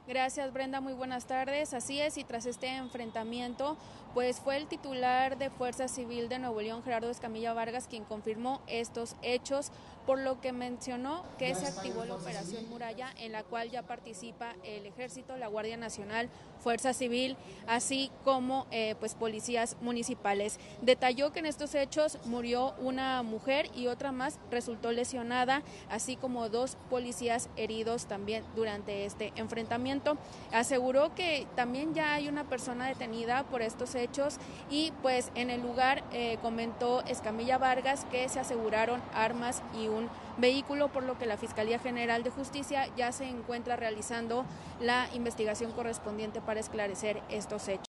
Gracias, Brenda, muy buenas tardes. Así es, y tras este enfrentamiento, pues fue el titular de Fuerza Civil de Nuevo León, Gerardo Escamilla Vargas, quien confirmó estos hechos, por lo que mencionó que se activó la Operación Muralla, en la cual ya participa el Ejército, la Guardia Nacional, Fuerza Civil, así como pues policías municipales. Detalló que en estos hechos murió una mujer y otra más resultó lesionada, así como 2 policías heridos también durante este enfrentamiento. Aseguró que también ya hay una persona detenida por estos hechos y pues en el lugar comentó Escamilla Vargas que se aseguraron armas y un vehículo, por lo que la Fiscalía General de Justicia ya se encuentra realizando la investigación correspondiente para esclarecer estos hechos.